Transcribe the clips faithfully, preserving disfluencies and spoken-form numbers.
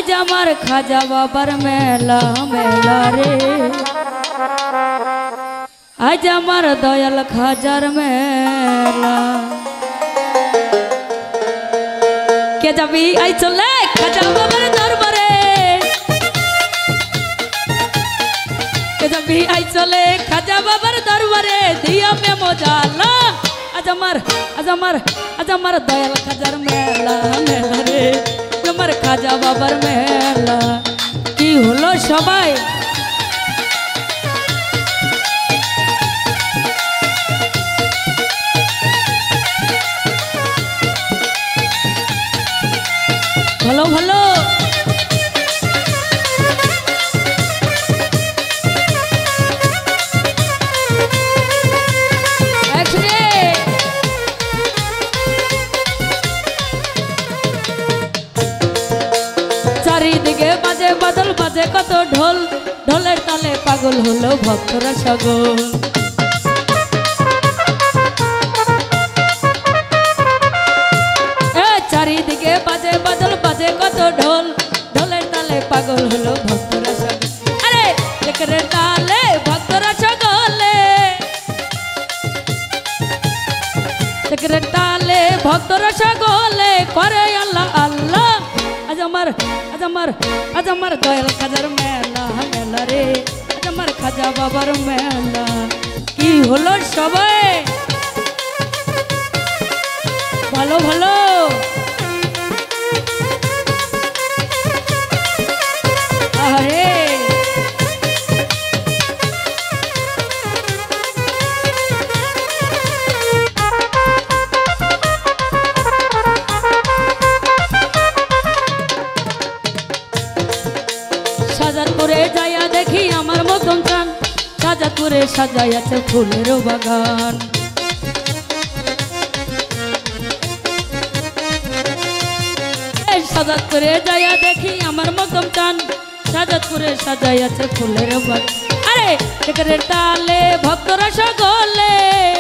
आज আমার খাজা বাবার মেলা মেলা রে आज আমার দয়াল খাজার মেলা কে যাবি আই চলে খাজা বাবার দরবারে কে যাবি আই চলে খাজা বাবার দরবারে দিয়া মে মজালা आज আমার आज আমার आज আমার দয়াল খাজার মেলা মেলা রে আমার খাজা বাবার মেলা কি হলো সবাই ভালো ভালো চারিদিকে বাজে বাদল বাজে কত ঢোল ঢোলের তালে পাগল হলো ভক্তরা সগল চারিদিকে বাজে বাদল বাজে কত ঢোল ঢোলের তালে পাগল হলো ভক্তরা সগল আরে লেকের তালে ভক্তরা সগলে লেকের তালে ভক্তরা সগলে করে আল্লাহ আল্লাহ আজ আমার আজ আমার আজ আমার দয়াল খাজার মেলা মেলা রে আজ আমার খাজা বাবার মেলা কি হলো সবাই ভালো ভালো আরে সাজাদপুরে যাইয়া দেখি আমার মতন চান সাজাদপুরে সাজাইয়াছে ফুলের বাগান সাজাদপুরে যাইয়া দেখি আমার মতন চান সাজাদপুরে সাজাইয়াছে ফুলের বাগান আরে লেকের তালে ভক্তরা সগলে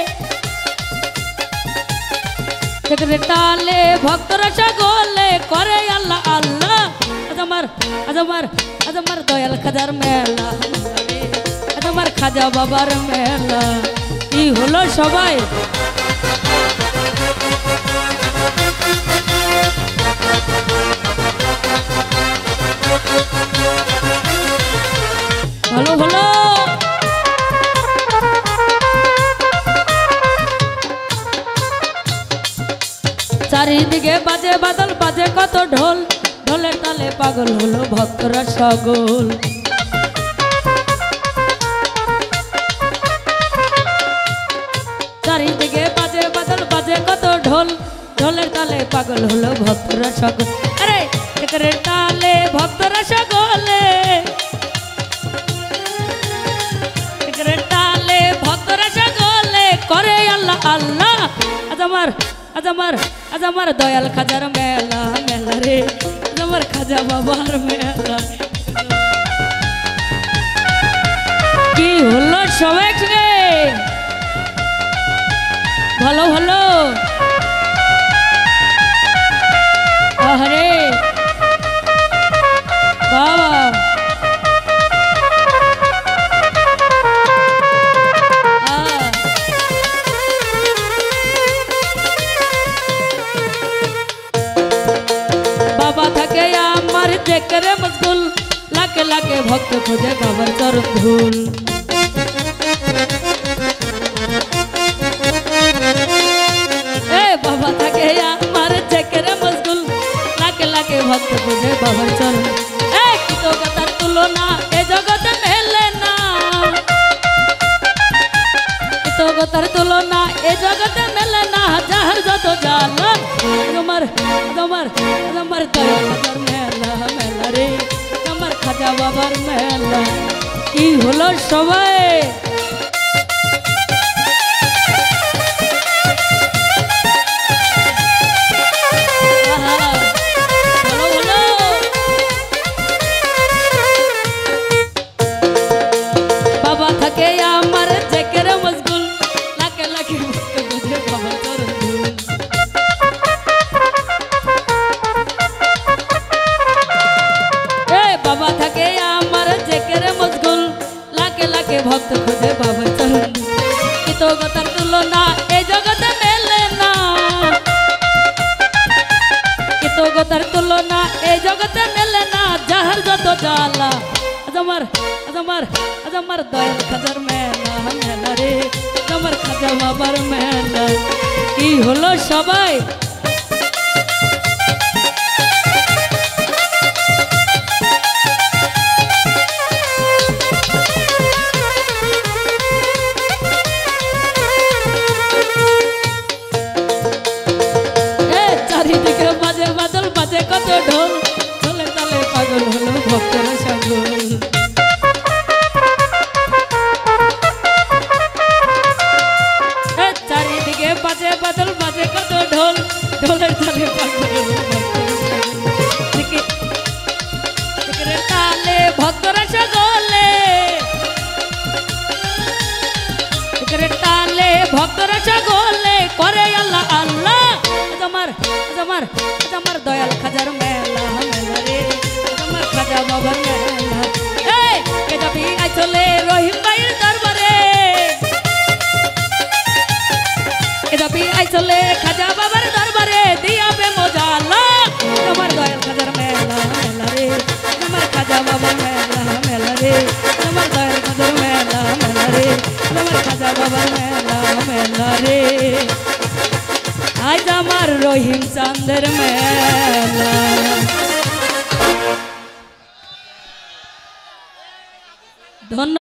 লেকের তালে ভক্তরা সগলে করে আল্লাহ আল্লাহ আজ আমার আজ আমার আজ আমার দয়াল খাজার মেলা আজ আমার খাজা বাবার মেলা কি হলো সবাই ভালো ভালো চারিদিকে বাজে বাদল বাজে কত ঢোল ঢোলের তালে পাগল হলো ভক্তরা সগল চারিদিকে বাজে বাদল বাজে কত ঢোল ঢোলের তালে পাগল হলো ভক্তরা সগল আরে লেকের তালে ভক্তরা সগলে লেকের তালে ভক্তরা সগলে করে আল্লাহ আল্লাহ আজ আমার আজ আমার আজ আমার দয়াল খাজার মেলা মেলা রে আমার খাজা বাবার মেলা কি হলো সবাই ভালো ভালো আরে বাবা বাবা থাকে আমার দেখরে মশগুল লাকে লাকে ভক্ত খোঁজে বাবার চরণ ধুল এ বাবা থাকে আমার দেখরে মশগুল লাকে লাকে ভক্ত খোঁজে বাবার চরণ এ কৃতজ্ঞতার তুলনা এ জগতে মেলে না কৃতজ্ঞতার তুলনা এ জগতে মেলে না যাহার যত জ্বালা তোমার তোমার তোমার দয়াল খাজার মেলা মেলা রে তোমার খাজা বাবার মেলা কি হলো সবাই বাবা থাকে আমার জেকের মশগুল লাকে লাকে বাবা চরণ ধুল के भक्त खोजे बाबा चरण की तो गतर तुलना ए जगत मेले ना की तो गतर तुलना ए जगत मेले ना जहर जो तो जाला अजमर अजमर अजमर दयाल खजर मेला मेला रे अजमर खाजा बाবার मेला की हलो सबाई कत ढोल ढोले ताले पागल हलो भक्तर सागल चारिदिके बाजे बादल बाजे कत ढोल ढोले ताले पागल हलो भक्तर ताले भक्तर सागले ताले भक्तर सागले करे अल्लाह अल्लाह अजमर अजमर अजमर दयाल खाजार मेला मेला रे अजमर खाजा बाবার मेला ए के যাবি আইছলে রহিম ভাইয়ের দরবারে কে যাবি আইছলে খাজা বাবার দরবারে দিয়াবে মজালা अजमर दयाल खाजार मेला मेला रे अजमर खाजा बाবার मेला मेला रे अजमर दयाल खाजार मेला मेला रे अजमर खाजा बाবার मेला मेला रे आज हमार रहीम चांदर मेला धन्यवाद।